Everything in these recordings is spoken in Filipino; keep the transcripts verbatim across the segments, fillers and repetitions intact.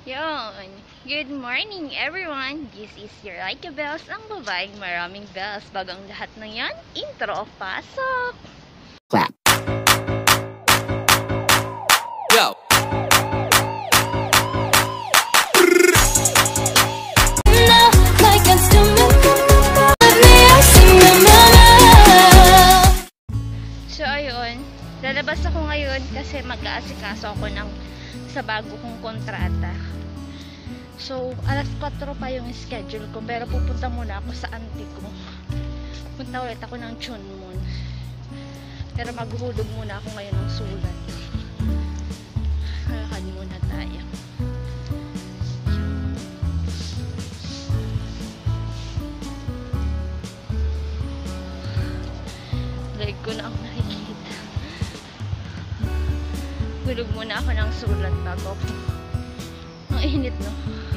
Yon. Good morning, everyone. This is your Laika Bells, ang babaeng maraming bells. Bagang lahat ng yan, intro, pasok! Clap. Go! So, ayun. Lalabas ako ngayon kasi mag-aasikaso ako ng sa bago kong kontrata. So, alas kwatro pa yung schedule ko, pero pupunta muna ako sa auntie ko. Punta ulit ako ng Chunmun. Pero maghuhulog muna ako ngayon ng sulat. Halakad muna tayo. Leg ko na ang nakikita. Hulog muna ako ng sulat bago ako. Ang init, no?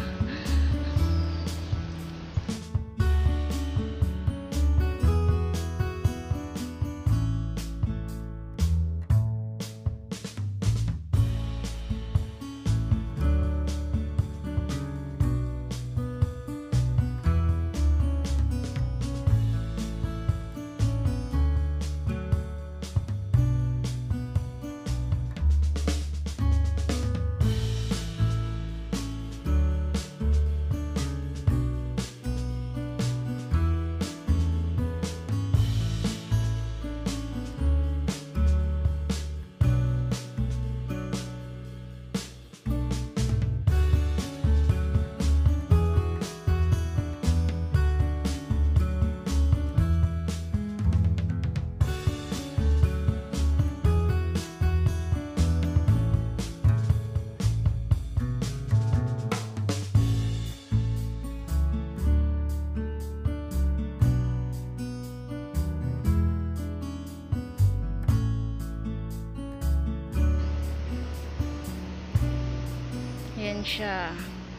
Yan siya.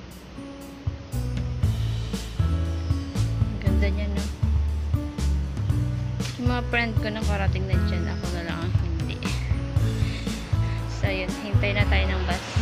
Ang ganda niya, no? Yung mga friend ko na karating na dyan, ako na lang ang hindi. So, yun. Hintay na tayo ng bus.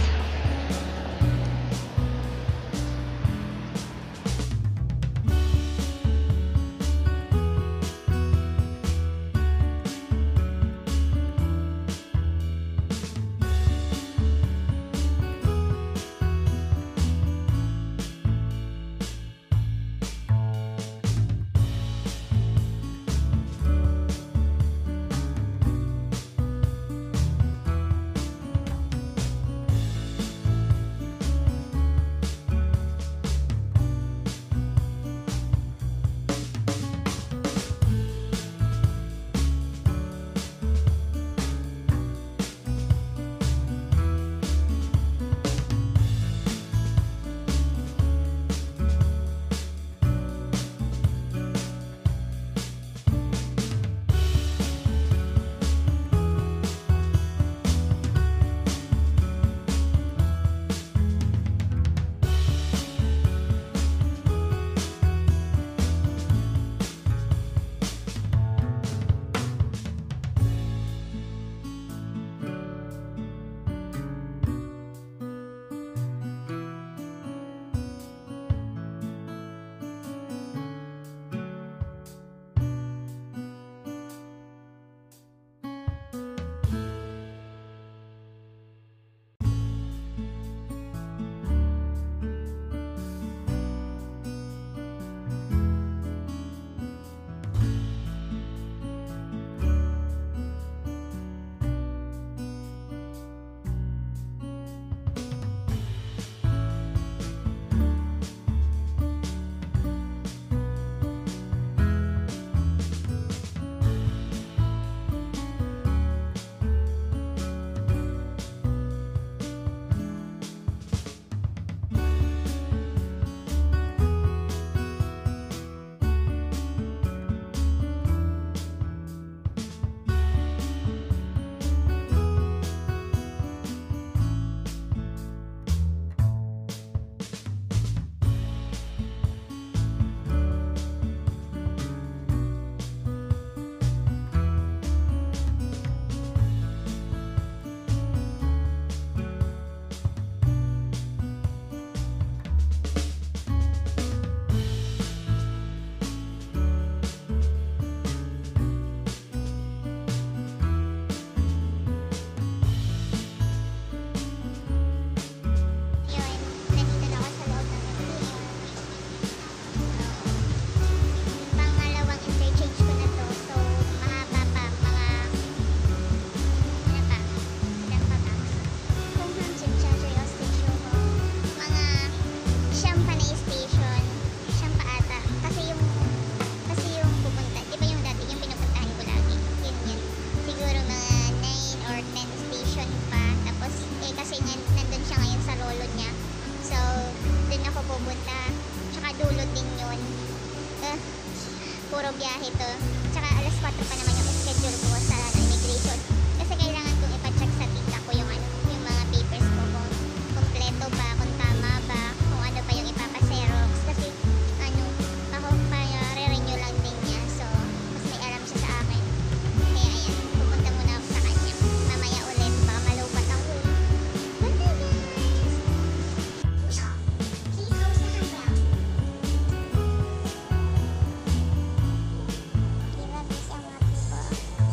puro biyahe to. Tsaka alas kwatro pa naman yung schedule ko sa ano, immigration. Kasi kailangan kong ipacheck sa tita ko yung ano, yung mga papers ko kung kompleto ba, kung tama ba, kung ano pa yung ipapa-xerox. Kasi ano, ako pa re-renew lang din niya. So, mas may alam siya sa akin. Kaya ayan, pupunta muna ako sa kanya. Mamaya ulit, baka malupat ako. Bye guys! Diba busy ang mga people?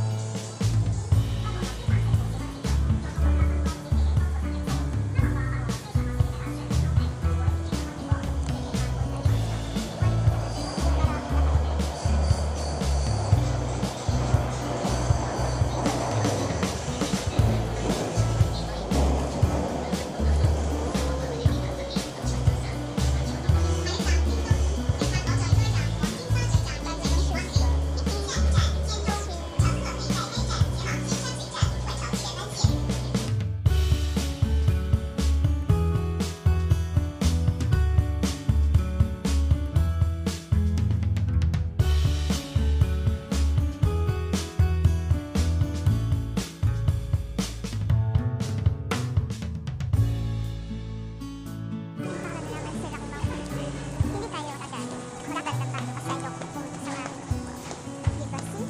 Hindi tayo agad. Magagandang tayo kasi tayo pupunta sa mga diba see?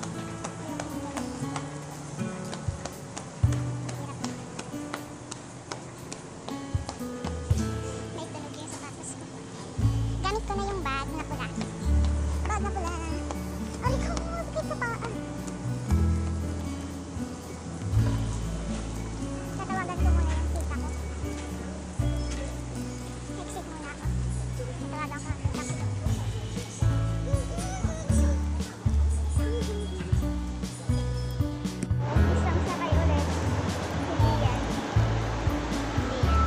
May tunog yung sapatos ko. Gamit ko na yung bag na pula. Bag na pula. Aray ko, bakit sa paa? Tatawagan ko muna yung tita ko. Exit muna ako. Tatawagan ko ang tita ko. Isang sakay ulit. Hindi yan. Hindi yan.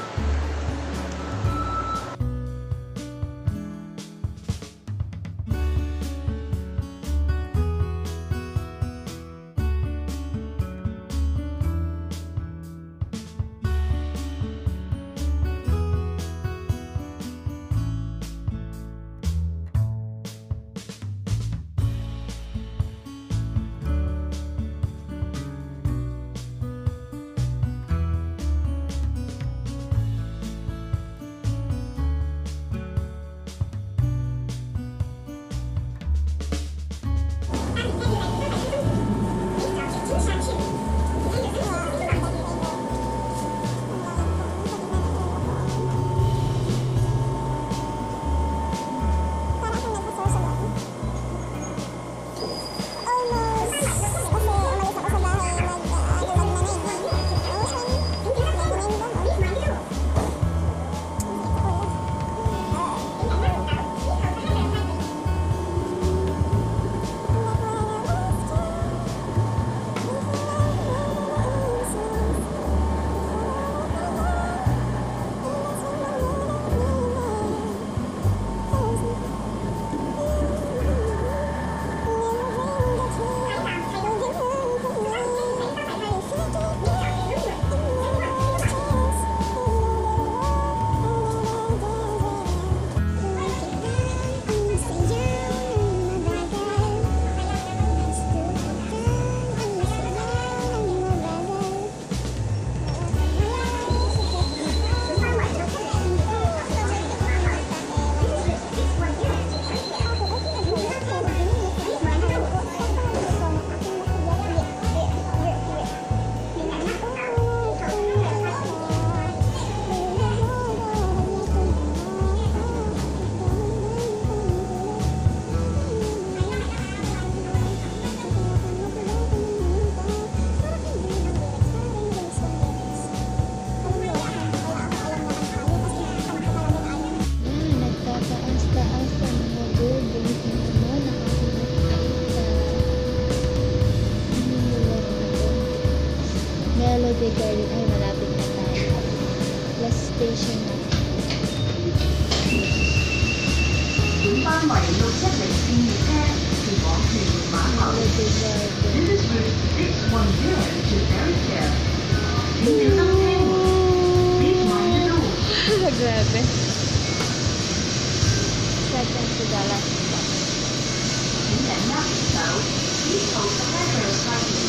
Melody Garden ay malapit na tayo. Last station na. 天班圍六一零線列車前往屯門碼頭。 Melody Garden. This is route six one zero to Ferryfair. 請小心車門。Please mind the door. Grabe. Second to the last stop. and nothing so, please hold the handrail tightly.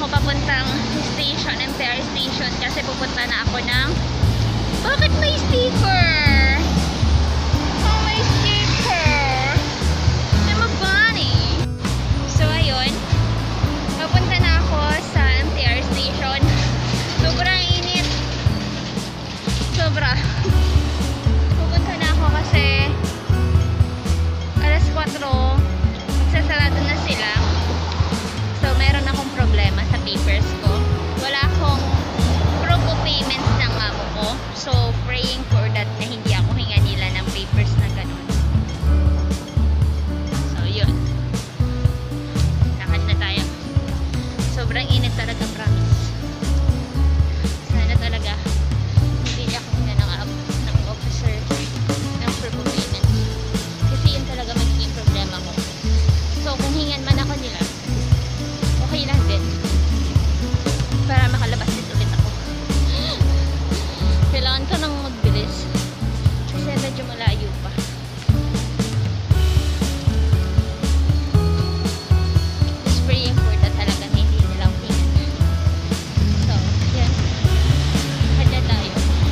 ako papuntang station, M T R station, kasi pupunta na ako ng... Bakit may sticker? Oh, may sticker! I'm a bunny! So, ayun. Papunta na ako sa M T R station. Sobrang init. Sobra. Pupunta na ako kasi alas kwatro, magsasarado na sila. So, meron akong problema sa papers ko. Wala akong proof of payments ng amo ko. So, praying for that na hindi ako hinga nila ng papers na ganun. So, yun. Lakad na tayo. Sobrang init talaga, promise. Sana talaga hindi ako hinga ng, ng officer ng proof of payments. Kasi yun talaga magiging problema ko. So, kung hingan man ako nila, okay lang din. Para makalabas din ulit ako. Kailangan ko nang magbilis. Kasi medyo malayo pa. Just praying for that talaga na hindi nilang hingan. So, yan. Handa tayo.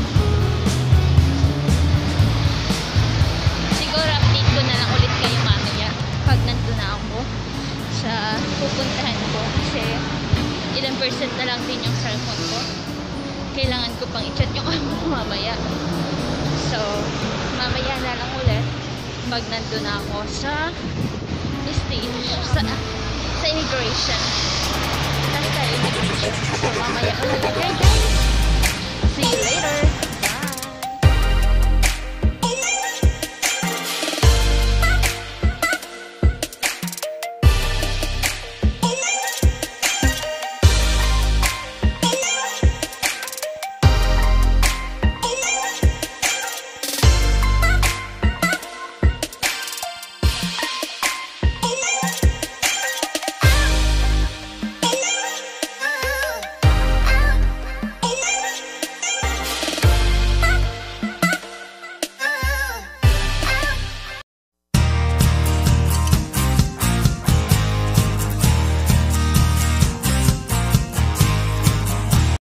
Siguro update ko na lang ulit kayo mamaya pag nandun na ako sa pupuntahan ko, kasi ilang percent na lang din yung cellphone ko. Kailangan ko pang i-chat yung amo ko mamaya. So, mamaya na lang ulit pag nandun na ako sa stage, sa, sa immigration. Tapos tayo immigration. So, mamaya ulit. Okay guys, see you later.